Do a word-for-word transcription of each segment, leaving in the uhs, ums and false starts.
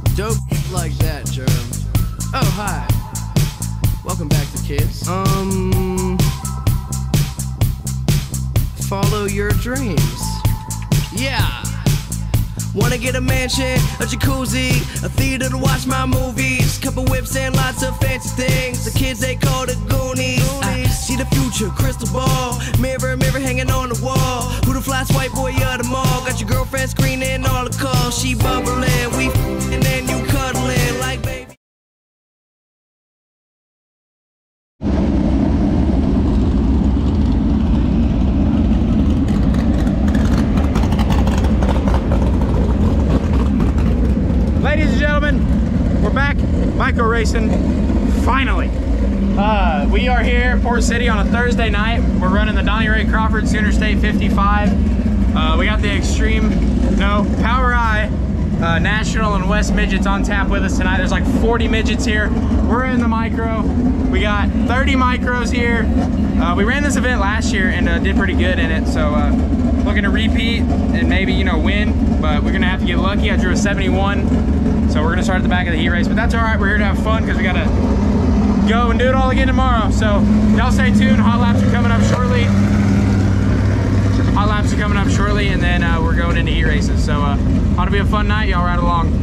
Dope like that, Germ. Oh, hi. Welcome back to kids. Um, follow your dreams. Yeah. Wanna get a mansion, a jacuzzi, a theater to watch my movies, couple whips and lots of fancy things. The kids they call the Goonies. I see the future, crystal ball, mirror, mirror hanging on the wall. Who the flyest white boy of the mall? Got your girlfriend screening all the calls. She bubbling, we f***ing and then you cuddling like baby. Ladies and gentlemen, we're back micro racing, finally. Uh, we are here in Port City on a Thursday night. We're running the Donnie Ray Crawford Sooner State fifty-five. Uh, we got the Extreme, no, POWRI uh, National and West Midgets on tap with us tonight. There's like forty midgets here. We're in the micro. We got thirty micros here. Uh, we ran this event last year and uh, did pretty good in it, so uh, looking to repeat and maybe, you know, win, but we're gonna have to get lucky. I drew a seventy-one, so we're gonna start at the back of the heat race, but that's all right. We're here to have fun because we gotta go and do it all again tomorrow. So y'all stay tuned. Hot laps are coming up shortly. Hot laps are coming up shortly, and then uh, we're going into heat races. So uh, ought to be a fun night. Y'all ride along.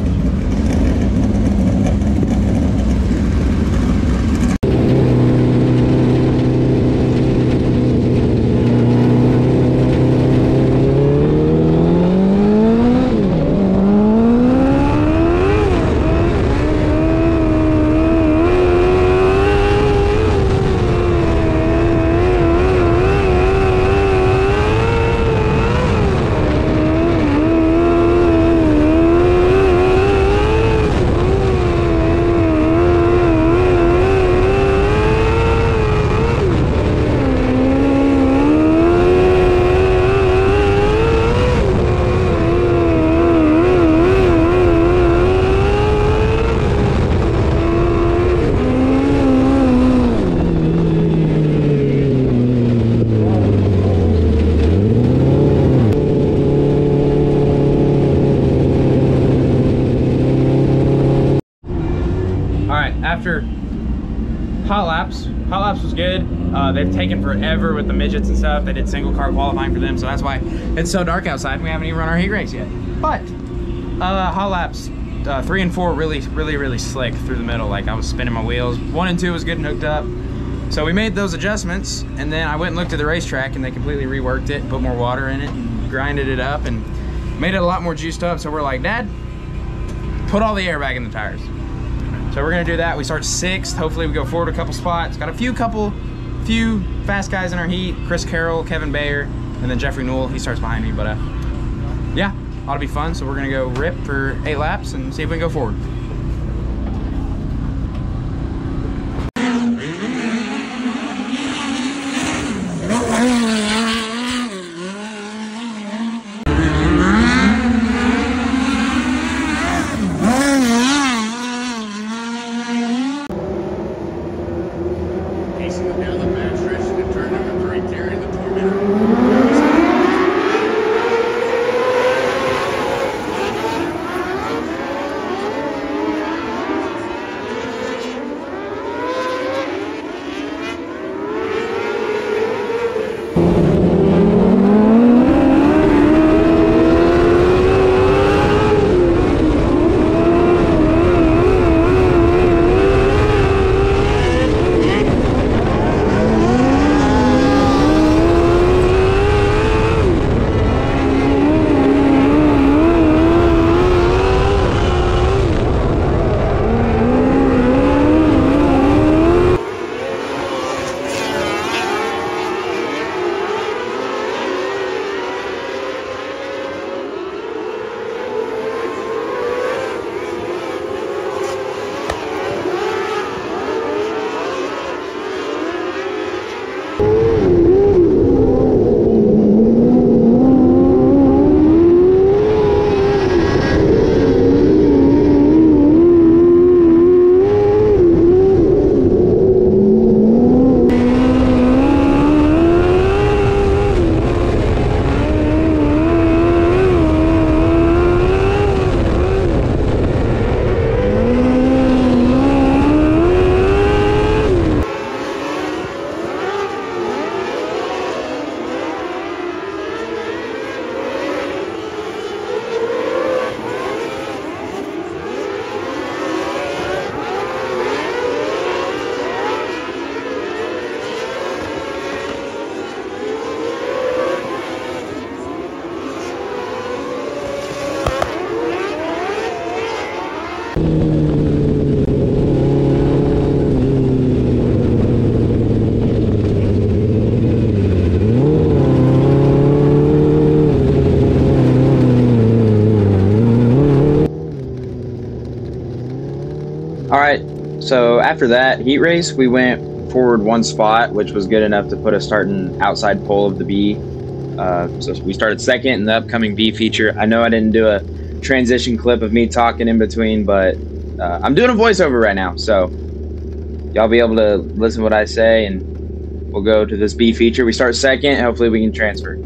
After hot laps, hot laps was good. Uh, they've taken forever with the midgets and stuff. They did single car qualifying for them, so that's why it's so dark outside. We haven't even run our heat race yet. But uh, hot laps, uh, three and four really, really, really slick through the middle. Like I was spinning my wheels. One and two was good and hooked up. So we made those adjustments, and then I went and looked at the racetrack, and they completely reworked it, put more water in it, and grinded it up, and made it a lot more juiced up. So we're like, Dad, put all the air back in the tires. So we're gonna do that. We start sixth. Hopefully we go forward a couple spots. Got a few couple, few fast guys in our heat. Chris Carroll, Kevin Bayer, and then Jeffrey Newell. He starts behind me, but uh, yeah, ought to be fun. So we're gonna go rip for eight laps and see if we can go forward. All right, so after that heat race, we went forward one spot, which was good enough to put us starting outside pole of the B. Uh, so we started second in the upcoming B feature. I know I didn't do a transition clip of me talking in between, but uh, I'm doing a voiceover right now, so y'all be able to listen to what I say, and we'll go to this B feature. We start second, hopefully we can transfer.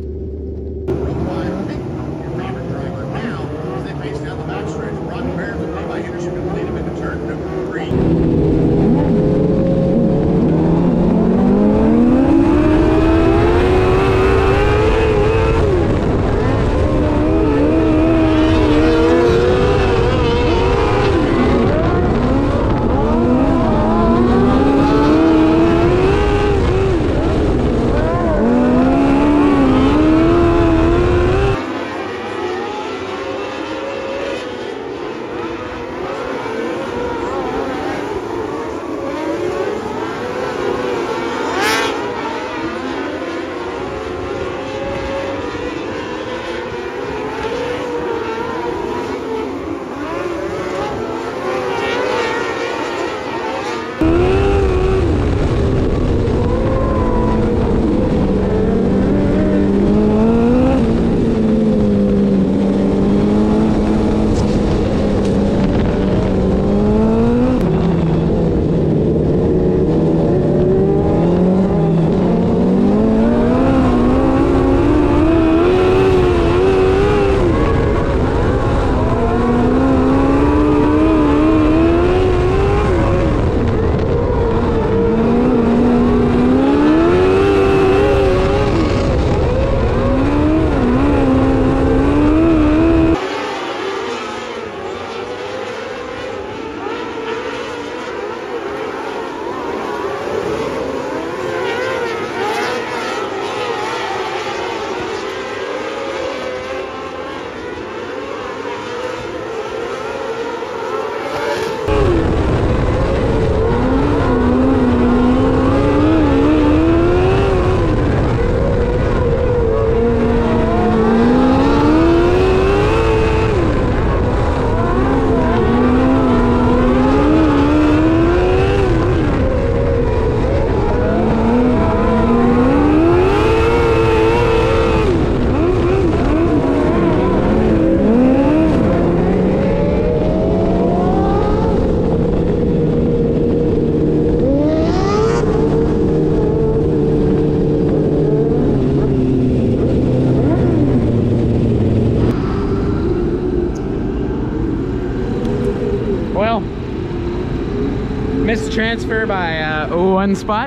Missed transfer by uh, one spot.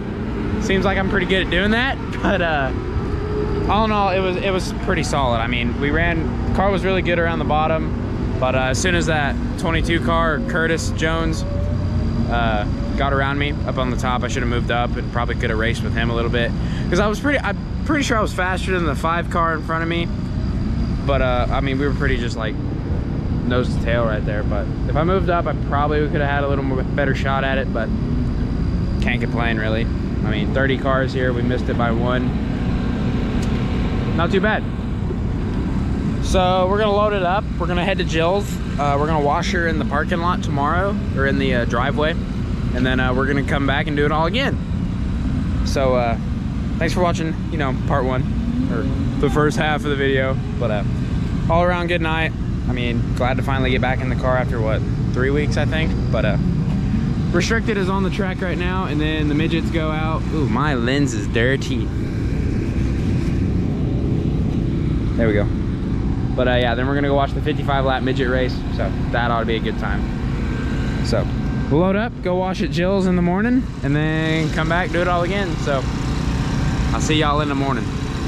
Seems like I'm pretty good at doing that, but uh, all in all, it was it was pretty solid. I mean, we ran, car was really good around the bottom, but uh, as soon as that twenty-two car, Curtis Jones, uh, got around me up on the top, I should have moved up and probably could have raced with him a little bit, because I was pretty, I'm pretty sure I was faster than the five car in front of me, but uh, I mean, we were pretty just like nose to tail right there. But if I moved up, I probably could have had a little more better shot at it, but can't complain really. I mean, thirty cars here, we missed it by one. Not too bad. So we're gonna load it up. We're gonna head to Jill's. Uh, we're gonna wash her in the parking lot tomorrow, or in the uh, driveway, and then uh, we're gonna come back and do it all again. So uh, thanks for watching, you know, part one, or the first half of the video. But uh, all around good night. I mean, glad to finally get back in the car after what, three weeks I think. But uh, Restricted is on the track right now, and then the midgets go out. Ooh, my lens is dirty. There we go. But uh, yeah, then we're gonna go watch the fifty-five lap midget race, so that ought to be a good time. So we'll load up, go wash at Jill's in the morning, and then come back, do it all again. So I'll see y'all in the morning.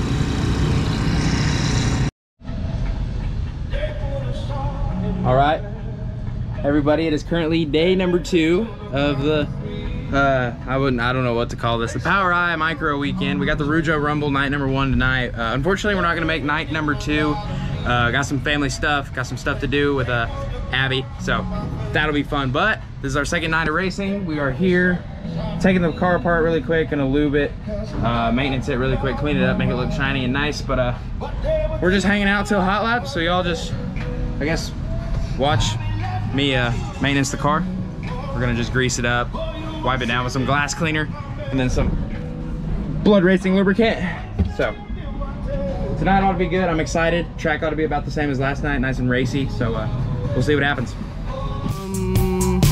All right, everybody, it is currently day number two of the, uh, I wouldn't, I don't know what to call this, the POWRI Micro Weekend. We got the Rujo Rumble night number one tonight. Uh, unfortunately, we're not gonna make night number two. Uh, got some family stuff, got some stuff to do with uh, Abby, so that'll be fun. But this is our second night of racing. We are here, taking the car apart really quick, gonna lube it, uh, maintenance it really quick, clean it up, make it look shiny and nice. But uh, we're just hanging out till hot laps, so y'all just, I guess, watch me uh, maintenance the car. We're gonna just grease it up, wipe it down with some glass cleaner, and then some blood racing lubricant. So tonight ought to be good. I'm excited. Track ought to be about the same as last night, nice and racy. So uh, we'll see what happens. Um,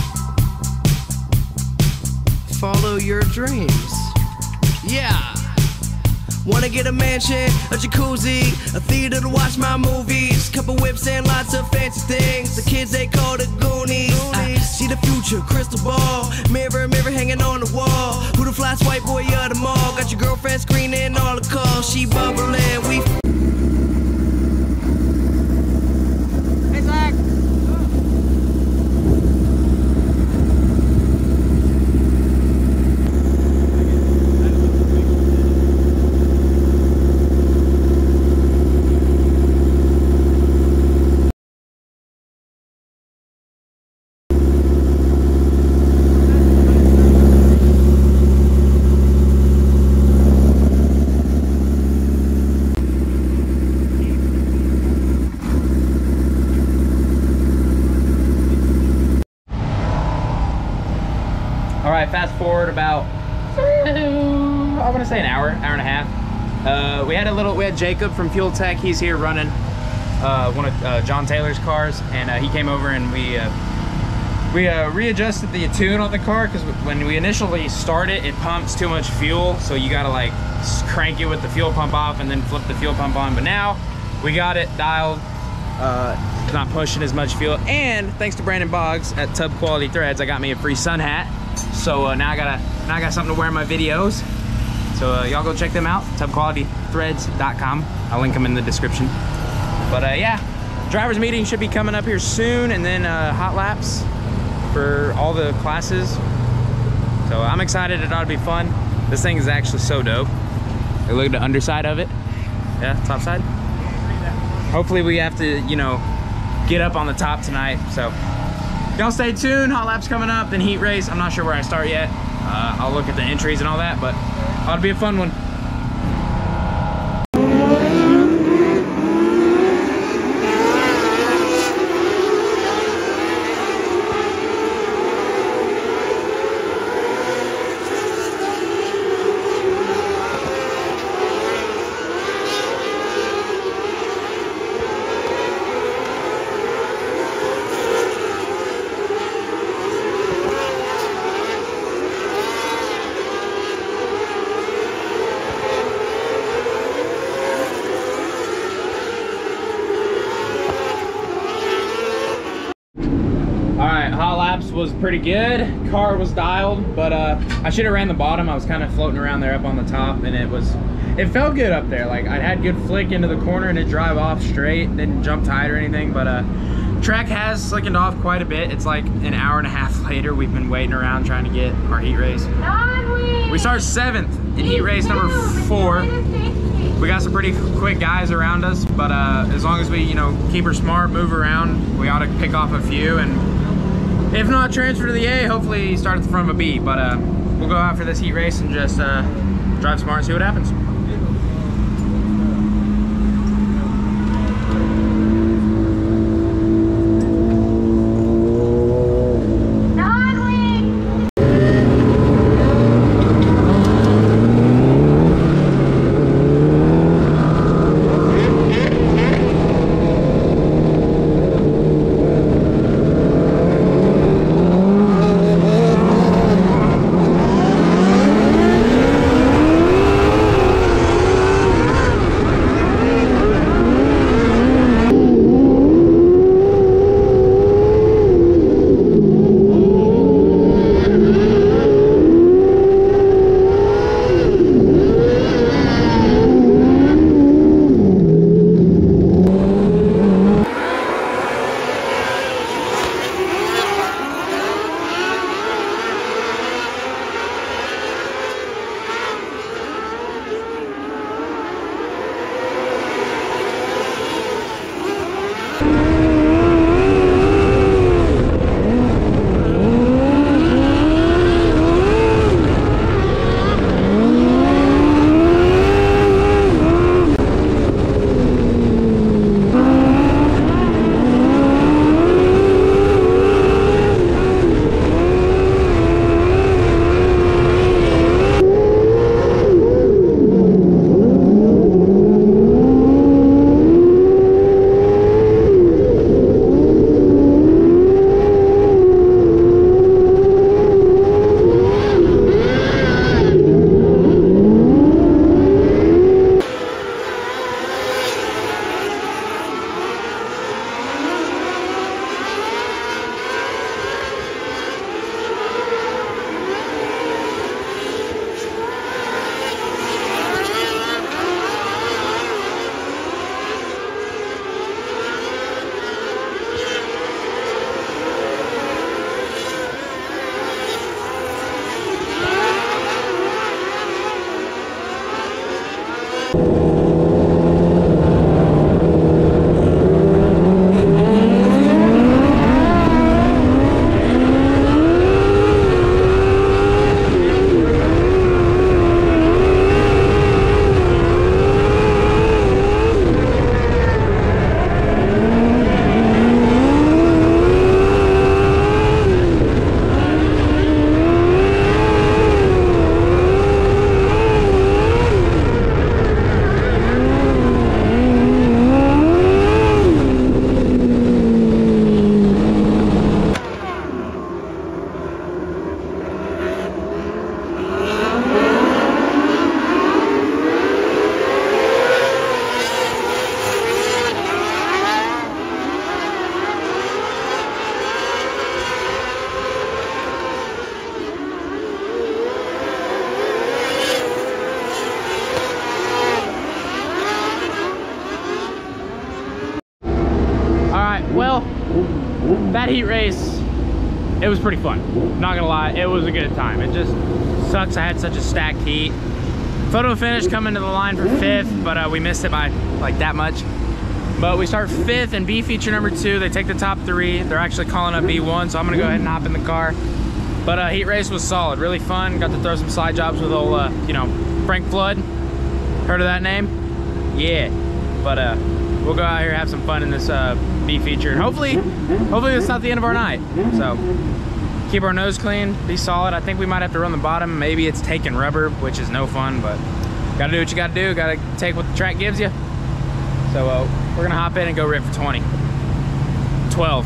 follow your dreams. Yeah. Wanna get a mansion, a jacuzzi, a theater to watch my movies, couple whips and lots of fancy things. The kids they call the Goonies. I see the future, crystal ball, mirror, mirror hanging on the wall. Who the fly white boy of the mall? Got your girlfriend screening all the calls. She bubbling, we. Hey Zach. All right, fast forward about, I want to say an hour, hour and a half. Uh, we had a little, we had Jacob from Fuel Tech. He's here running uh, one of uh, John Taylor's cars, and uh, he came over and we uh, we uh, readjusted the tune on the car because when we initially start it, it pumps too much fuel, so you gotta like crank it with the fuel pump off and then flip the fuel pump on. But now we got it dialed. Uh, it's not pushing as much fuel, and thanks to Brandon Boggs at Tub Quality Threads, I got me a free sun hat. So uh, now I got now I got something to wear in my videos. So uh, y'all go check them out, tub quality threads dot com. I'll link them in the description. But uh, yeah, driver's meeting should be coming up here soon, and then uh, hot laps for all the classes. So I'm excited. It ought to be fun. This thing is actually so dope. Look at the underside of it. Yeah, top side. Hopefully we have to, you know, get up on the top tonight. So y'all stay tuned. Hot laps coming up, then heat race. I'm not sure where I start yet. Uh, I'll look at the entries and all that, but ought to be a fun one. Was pretty good. Car was dialed, but uh I should have ran the bottom. I was kind of floating around there up on the top, and it was it felt good up there. Like I had good flick into the corner and it drive off straight, didn't jump tight or anything. But uh track has slickened off quite a bit. It's like an hour and a half later. We've been waiting around trying to get our heat race. We start seventh in heat race number four. We got some pretty quick guys around us, but uh as long as we, you know, keep her smart, move around, we ought to pick off a few, and if not, transfer to the A, hopefully start at the front of a B. But uh, we'll go out for this heat race and just uh, drive smart and see what happens. that heat race, it was pretty fun. Not gonna lie, it was a good time. It just sucks I had such a stacked heat. Photo finish coming to the line for fifth, but uh, we missed it by like that much. But we start fifth in B feature number two. They take the top three. They're actually calling up B one, so I'm gonna go ahead and hop in the car. But uh, heat race was solid, really fun. Got to throw some slide jobs with old, uh, you know, Frank Flood. Heard of that name? Yeah. But uh, we'll go out here and have some fun in this uh, B feature. And hopefully, hopefully it's not the end of our night. So keep our nose clean, be solid. I think we might have to run the bottom. Maybe it's taking rubber, which is no fun, but gotta do what you gotta do. Gotta take what the track gives you. So uh, we're gonna hop in and go rip for twenty. twelve.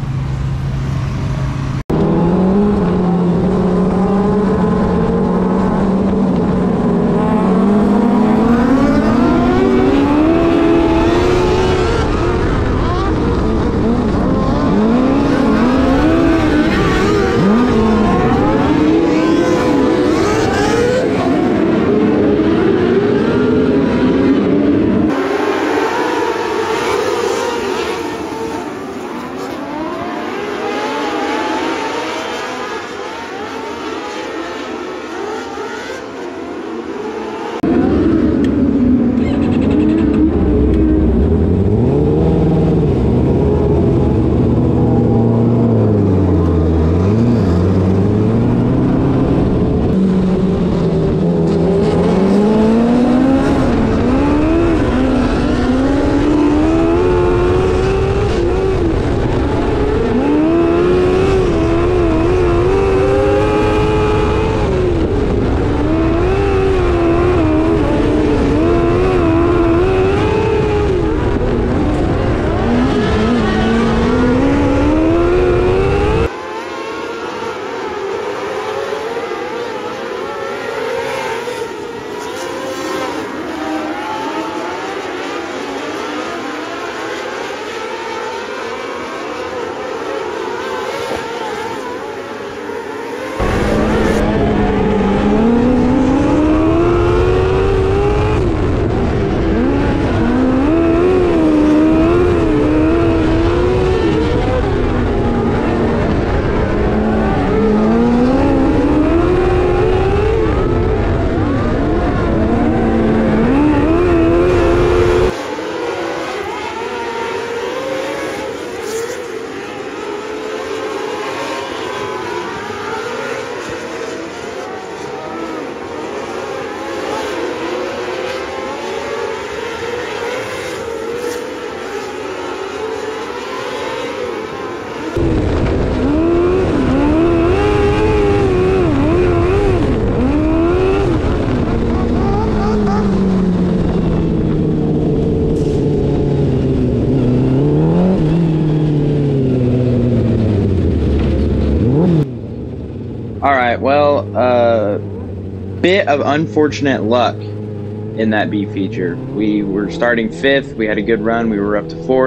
All right, well, uh, bit of unfortunate luck in that B feature. We were starting fifth, we had a good run, we were up to fourth,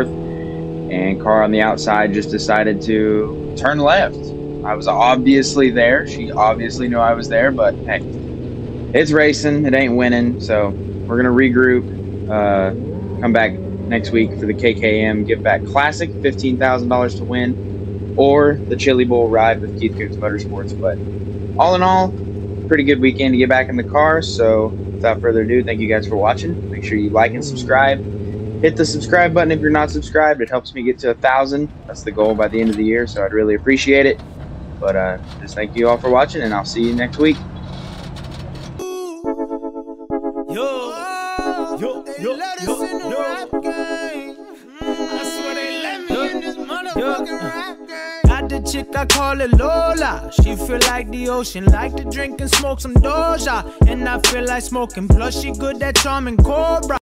and car on the outside just decided to turn left. I was obviously there, she obviously knew I was there, but hey, it's racing, it ain't winning, so we're gonna regroup, uh, come back next week for the K K M Giveback Classic, fifteen thousand dollars to win, or the Chili Bowl ride with Keith Cooks Motorsports. But all in all, pretty good weekend to get back in the car. So without further ado, thank you guys for watching. Make sure you like and subscribe. Hit the subscribe button if you're not subscribed. It helps me get to a thousand. That's the goal by the end of the year, so I'd really appreciate it. But uh, just thank you all for watching, and I'll see you next week. Yo, yo, yo, yo, yo. I swear they let me in this motherfucking rap game. Got the chick, I call it Lola. She feel like the ocean, like to drink and smoke some Doja. And I feel like smoking, plus she good at charming Cobra.